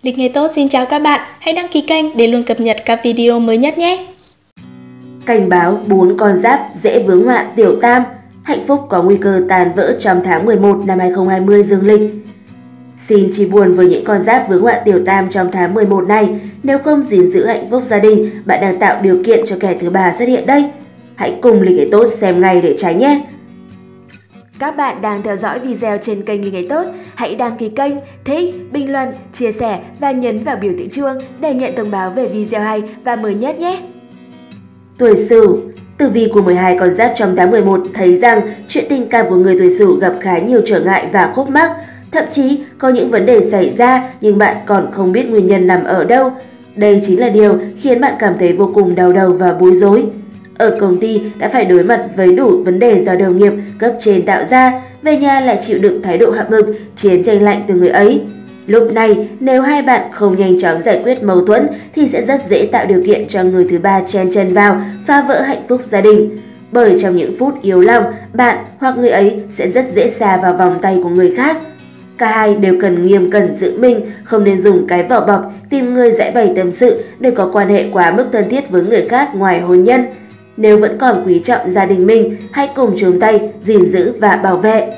Lịch nghề tốt xin chào các bạn, hãy đăng ký kênh để luôn cập nhật các video mới nhất nhé. Cảnh báo 4 con giáp dễ vướng họa tiểu tam, hạnh phúc có nguy cơ tan vỡ trong tháng 11 năm 2020 dương lịch. Xin chia buồn với những con giáp vướng họa tiểu tam trong tháng 11 này, nếu không gìn giữ hạnh phúc gia đình, bạn đang tạo điều kiện cho kẻ thứ ba xuất hiện đây. Hãy cùng Lịch nghề tốt xem ngay để tránh nhé. Các bạn đang theo dõi video trên kênh Lịch nghề tốt, hãy đăng ký kênh, thích, bình luận, chia sẻ và nhấn vào biểu tượng chuông để nhận thông báo về video hay và mới nhất nhé. Tuổi Sửu, tử vi của 12 con giáp trong tháng 11 thấy rằng chuyện tình cảm của người tuổi Sửu gặp khá nhiều trở ngại và khúc mắc. Thậm chí có những vấn đề xảy ra nhưng bạn còn không biết nguyên nhân nằm ở đâu. Đây chính là điều khiến bạn cảm thấy vô cùng đau đầu và bối rối. Ở công ty đã phải đối mặt với đủ vấn đề do đồng nghiệp cấp trên tạo ra, về nhà lại chịu đựng thái độ hậm hực, chiến tranh lạnh từ người ấy. Lúc này, nếu hai bạn không nhanh chóng giải quyết mâu thuẫn thì sẽ rất dễ tạo điều kiện cho người thứ ba chen chân vào, phá vỡ hạnh phúc gia đình. Bởi trong những phút yếu lòng, bạn hoặc người ấy sẽ rất dễ sa vào vòng tay của người khác. Cả hai đều cần nghiêm cẩn giữ mình, không nên dùng cái vỏ bọc tìm người giải bày tâm sự để có quan hệ quá mức thân thiết với người khác ngoài hôn nhân. Nếu vẫn còn quý trọng gia đình mình, hãy cùng chung tay gìn giữ và bảo vệ.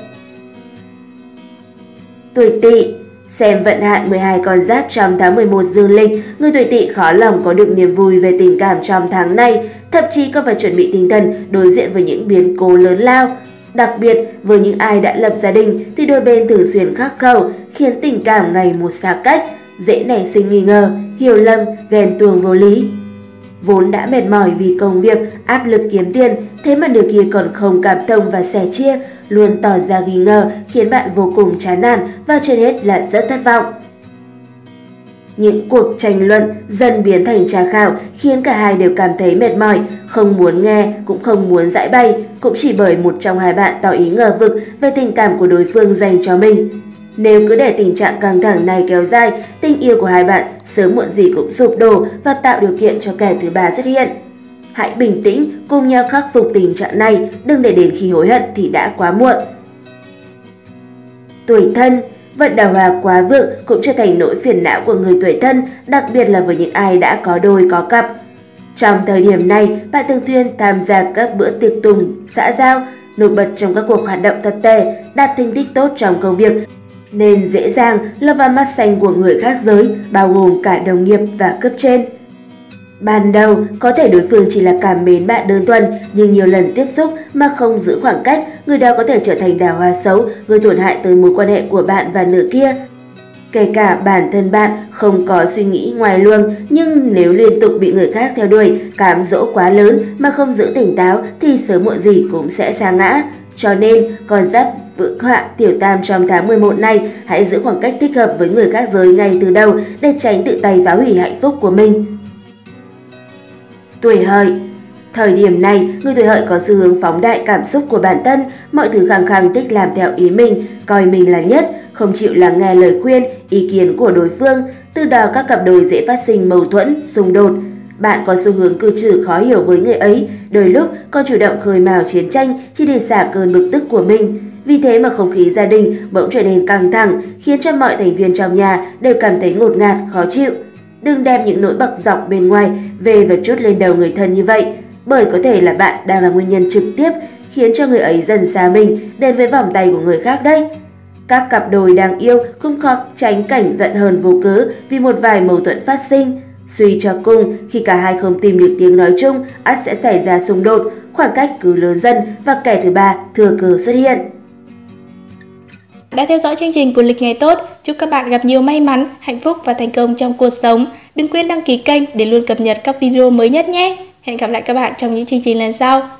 Tuổi Tỵ, xem vận hạn 12 con giáp trong tháng 11 dương lịch, người tuổi Tỵ khó lòng có được niềm vui về tình cảm trong tháng này, thậm chí còn phải chuẩn bị tinh thần đối diện với những biến cố lớn lao. Đặc biệt, với những ai đã lập gia đình thì đôi bên thường xuyên khắc khẩu, khiến tình cảm ngày một xa cách, dễ nảy sinh nghi ngờ, hiểu lầm, ghen tuông vô lý. Vốn đã mệt mỏi vì công việc, áp lực kiếm tiền, thế mà nửa kia còn không cảm thông và sẻ chia, luôn tỏ ra nghi ngờ, khiến bạn vô cùng chán nản và trên hết là rất thất vọng. Những cuộc tranh luận dần biến thành tra khảo khiến cả hai đều cảm thấy mệt mỏi, không muốn nghe cũng không muốn giải bày, cũng chỉ bởi một trong hai bạn tỏ ý ngờ vực về tình cảm của đối phương dành cho mình. Nếu cứ để tình trạng căng thẳng này kéo dài, tình yêu của hai bạn sớm muộn gì cũng sụp đổ và tạo điều kiện cho kẻ thứ ba xuất hiện. Hãy bình tĩnh, cùng nhau khắc phục tình trạng này, đừng để đến khi hối hận thì đã quá muộn. Tuổi Thân, vận đào hoa quá vượng cũng trở thành nỗi phiền não của người tuổi Thân, đặc biệt là với những ai đã có đôi có cặp. Trong thời điểm này, bạn thường xuyên tham gia các bữa tiệc tùng, xã giao, nổi bật trong các cuộc hoạt động tập thể, đạt thành tích tốt trong công việc, nên dễ dàng lọt vào mắt xanh của người khác giới, bao gồm cả đồng nghiệp và cấp trên. Ban đầu, có thể đối phương chỉ là cảm mến bạn đơn thuần, nhưng nhiều lần tiếp xúc mà không giữ khoảng cách, người đó có thể trở thành đào hoa xấu, gây tổn hại tới mối quan hệ của bạn và nửa kia. Kể cả bản thân bạn không có suy nghĩ ngoài luồng, nhưng nếu liên tục bị người khác theo đuổi, cám dỗ quá lớn mà không giữ tỉnh táo thì sớm muộn gì cũng sẽ sa ngã. Cho nên, con giáp vượng họa tiểu tam trong tháng 11 này, hãy giữ khoảng cách thích hợp với người khác giới ngay từ đầu để tránh tự tay phá hủy hạnh phúc của mình. Tuổi Hợi, thời điểm này, người tuổi Hợi có xu hướng phóng đại cảm xúc của bản thân, mọi thứ khăng khăng thích làm theo ý mình, coi mình là nhất, không chịu lắng nghe lời khuyên, ý kiến của đối phương, từ đó các cặp đôi dễ phát sinh mâu thuẫn, xung đột. Bạn có xu hướng cư xử khó hiểu với người ấy, đôi lúc còn chủ động khơi mào chiến tranh chỉ để xả cơn bực tức của mình. Vì thế mà không khí gia đình bỗng trở nên căng thẳng, khiến cho mọi thành viên trong nhà đều cảm thấy ngột ngạt, khó chịu. Đừng đem những nỗi bực dọc bên ngoài về và trút lên đầu người thân như vậy, bởi có thể là bạn đang là nguyên nhân trực tiếp khiến cho người ấy dần xa mình đến với vòng tay của người khác đấy. Các cặp đôi đang yêu cũng khó tránh cảnh giận hờn vô cớ vì một vài mâu thuẫn phát sinh. Suy cho cùng, khi cả hai không tìm được tiếng nói chung, ắt sẽ xảy ra xung đột, khoảng cách cứ lớn dần và kẻ thứ ba thừa cơ xuất hiện. Đã theo dõi chương trình của Lịch nghề tốt, chúc các bạn gặp nhiều may mắn, hạnh phúc và thành công trong cuộc sống. Đừng quên đăng ký kênh để luôn cập nhật các video mới nhất nhé. Hẹn gặp lại các bạn trong những chương trình lần sau.